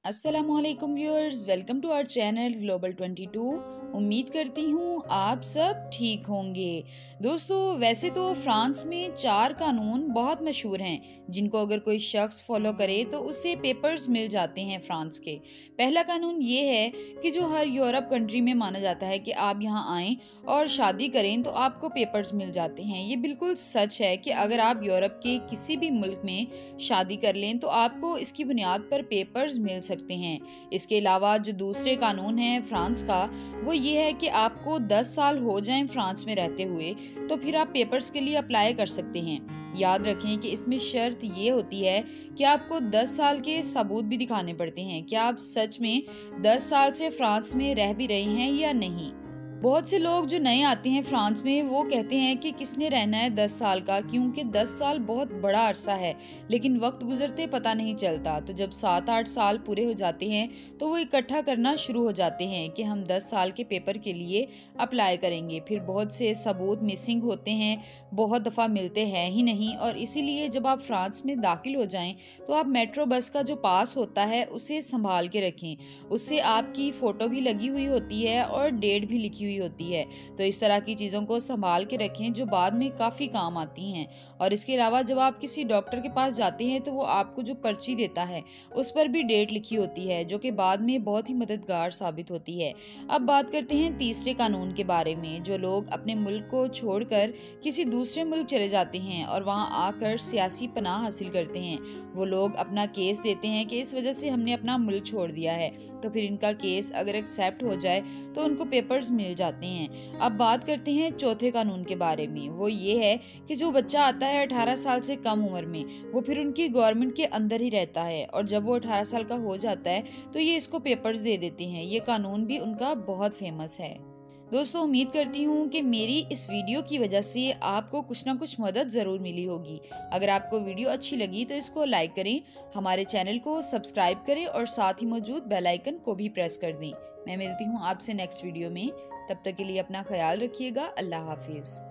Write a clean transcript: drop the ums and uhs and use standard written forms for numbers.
अस्सलामुअलैकुम viewers, welcome to our channel global 22। उम्मीद करती हूँ आप सब ठीक होंगे। दोस्तों, वैसे तो फ्रांस में 4 कानून बहुत मशहूर हैं जिनको अगर कोई शख्स फॉलो करे तो उसे पेपर्स मिल जाते हैं फ्रांस के। पहला कानून ये है कि जो हर यूरोप कंट्री में माना जाता है कि आप यहाँ आएँ और शादी करें तो आपको पेपर्स मिल जाते हैं। ये बिल्कुल सच है कि अगर आप यूरोप के किसी भी मुल्क में शादी कर लें तो आपको इसकी बुनियाद पर पेपर्स मिल सकते हैं। इसके अलावा जो दूसरे कानून है फ्रांस का, वो ये है कि आपको 10 साल हो जाएं फ्रांस में रहते हुए तो फिर आप पेपर्स के लिए अप्लाई कर सकते हैं। याद रखें कि इसमें शर्त ये होती है कि आपको 10 साल के सबूत भी दिखाने पड़ते हैं कि आप सच में 10 साल से फ्रांस में रह भी रहे हैं या नहीं। बहुत से लोग जो नए आते हैं फ्रांस में वो कहते हैं कि किसने रहना है 10 साल का, क्योंकि 10 साल बहुत बड़ा अरसा है, लेकिन वक्त गुजरते पता नहीं चलता। तो जब 7-8 साल पूरे हो जाते हैं तो वो इकट्ठा करना शुरू हो जाते हैं कि हम 10 साल के पेपर के लिए अप्लाई करेंगे। फिर बहुत से सबूत मिसिंग होते हैं, बहुत दफ़ा मिलते हैं ही नहीं, और इसीलिए जब आप फ्रांस में दाखिल हो जाएं तो आप मेट्रो बस का जो पास होता है उसे संभाल के रखें। उससे आपकी फ़ोटो भी लगी हुई होती है और डेट भी लिखी हुई होती है। तो इस तरह की चीज़ों को संभाल के रखें जो बाद में काफ़ी काम आती हैं। और इसके अलावा जब आप किसी डॉक्टर के पास जाते हैं तो वो आपको जो पर्ची देता है उस पर भी डेट लिखी होती है, जो कि बाद में बहुत ही मददगार साबित होती है। अब बात करते हैं तीसरे कानून के बारे में। जो लोग अपने मुल्क को छोड़कर किसी दूसरे मुल्क चले जाते हैं और वहां आकर सियासी पनाह हासिल करते हैं, वो लोग अपना केस देते हैं कि इस वजह से हमने अपना मुल्क छोड़ दिया है। तो फिर इनका केस अगर एक्सेप्ट हो जाए तो उनको पेपर्स मिल जाते हैं। अब बात करते हैं चौथे कानून के बारे में। वो ये है कि जो बच्चा आता है 18 साल से कम उम्र में, वो फिर उनकी गवर्नमेंट के अंदर ही रहता है, और जब वो 18 साल का हो जाता है तो ये इसको पेपर्स दे देते हैं। ये कानून भी उनका बहुत फेमस है। दोस्तों, उम्मीद करती हूँ कि मेरी इस वीडियो की वजह से आपको कुछ ना कुछ मदद ज़रूर मिली होगी। अगर आपको वीडियो अच्छी लगी तो इसको लाइक करें, हमारे चैनल को सब्सक्राइब करें और साथ ही मौजूद बेल आइकन को भी प्रेस कर दें। मैं मिलती हूँ आपसे नेक्स्ट वीडियो में। तब तक के लिए अपना ख्याल रखिएगा। अल्लाह हाफिज़।